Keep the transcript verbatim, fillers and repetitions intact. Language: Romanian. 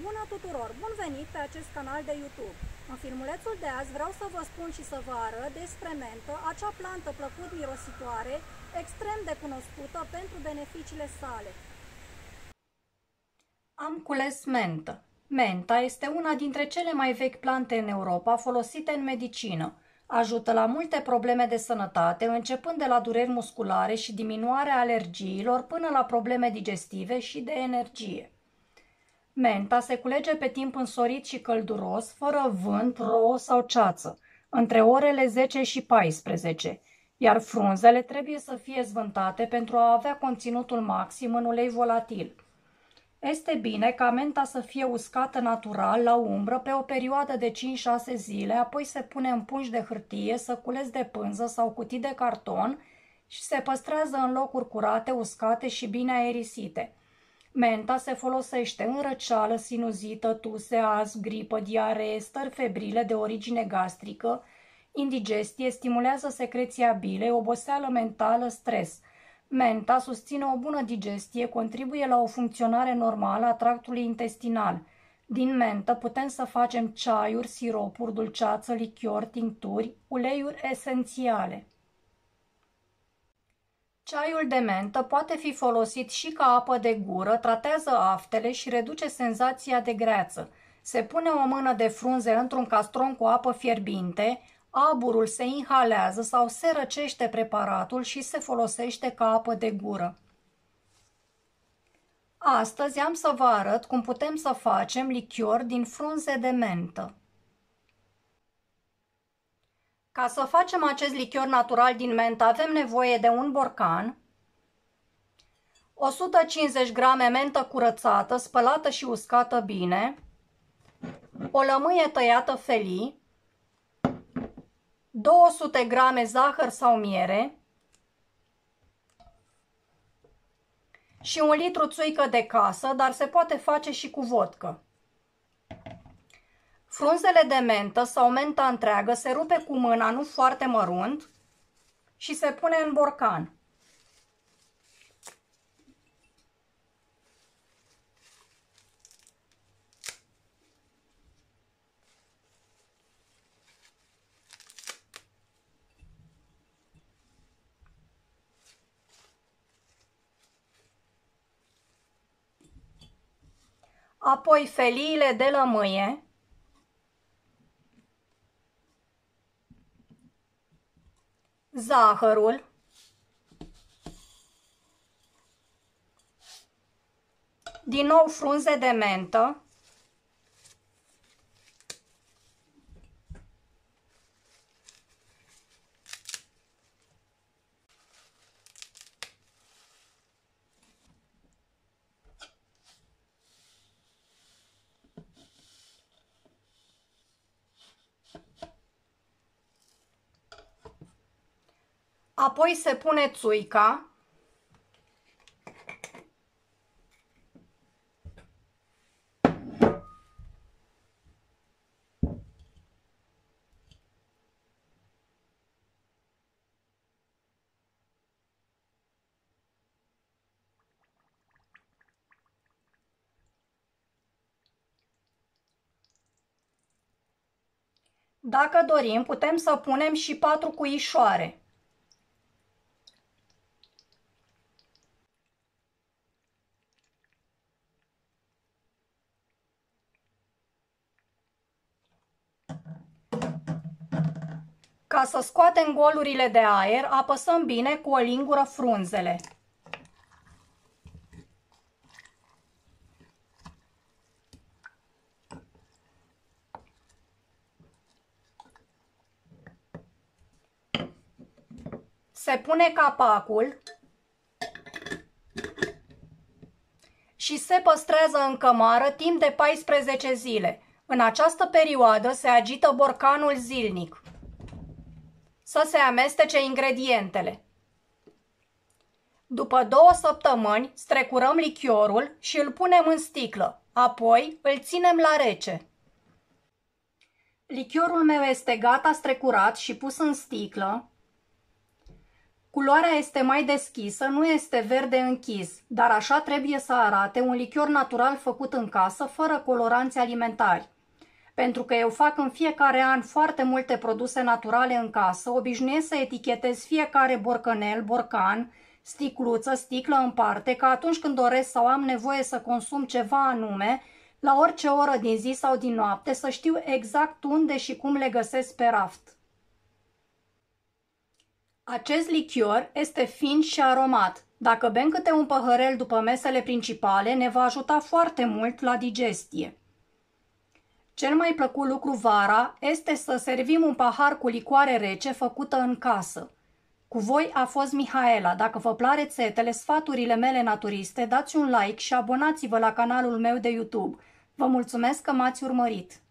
Bună tuturor! Bun venit pe acest canal de YouTube! În filmulețul de azi vreau să vă spun și să vă arăt despre mentă, acea plantă plăcut mirositoare, extrem de cunoscută pentru beneficiile sale. Am cules mentă. Menta este una dintre cele mai vechi plante în Europa folosite în medicină. Ajută la multe probleme de sănătate, începând de la dureri musculare și diminuarea alergiilor până la probleme digestive și de energie. Menta se culege pe timp însorit și călduros, fără vânt, rouă sau ceață, între orele zece și paisprezece, iar frunzele trebuie să fie zvântate pentru a avea conținutul maxim în ulei volatil. Este bine ca menta să fie uscată natural la umbră pe o perioadă de cinci șase zile, apoi se pune în pungi de hârtie, săculeți de pânză sau cutii de carton și se păstrează în locuri curate, uscate și bine aerisite. Menta se folosește în răceală, sinuzită, tuse, asm, gripă, diaree, stări febrile de origine gastrică, indigestie, stimulează secreția bilei, oboseală mentală, stres. Menta susține o bună digestie, contribuie la o funcționare normală a tractului intestinal. Din mentă putem să facem ceaiuri, siropuri, dulceață, lichiori, tincturi, uleiuri esențiale. Ceaiul de mentă poate fi folosit și ca apă de gură, tratează aftele și reduce senzația de greață. Se pune o mână de frunze într-un castron cu apă fierbinte, aburul se inhalează sau se răcește preparatul și se folosește ca apă de gură. Astăzi am să vă arăt cum putem să facem lichior din frunze de mentă. Ca să facem acest lichior natural din mentă avem nevoie de un borcan, o sută cincizeci grame mentă curățată, spălată și uscată bine, o lămâie tăiată felii, două sute grame zahăr sau miere și un litru țuică de casă, dar se poate face și cu vodcă. Frunzele de mentă sau menta întreagă se rupe cu mâna, nu foarte mărunt, și se pune în borcan. Apoi feliile de lămâie, zahărul, din nou frunze de mentă, apoi se pune țuica, dacă dorim putem să punem și patru cuișoare. Ca să scoatem golurile de aer, apăsăm bine cu o lingură frunzele. Se pune capacul și se păstrează în cămară timp de paisprezece zile. În această perioadă se agită borcanul zilnic. Să se amestece ingredientele. După două săptămâni strecurăm lichiorul și îl punem în sticlă, apoi îl ținem la rece. Lichiorul meu este gata strecurat și pus în sticlă. Culoarea este mai deschisă, nu este verde închis, dar așa trebuie să arate un lichior natural făcut în casă, fără coloranți alimentari. Pentru că eu fac în fiecare an foarte multe produse naturale în casă, obișnuiesc să etichetez fiecare borcanel, borcan, sticluță, sticlă în parte, ca atunci când doresc sau am nevoie să consum ceva anume, la orice oră din zi sau din noapte, să știu exact unde și cum le găsesc pe raft. Acest lichior este fin și aromat. Dacă bem câte un păhărel după mesele principale, ne va ajuta foarte mult la digestie. Cel mai plăcut lucru vara este să servim un pahar cu licoare rece făcută în casă. Cu voi a fost Mihaela. Dacă vă plac rețetele, sfaturile mele naturiste, dați un like și abonați-vă la canalul meu de YouTube. Vă mulțumesc că m-ați urmărit!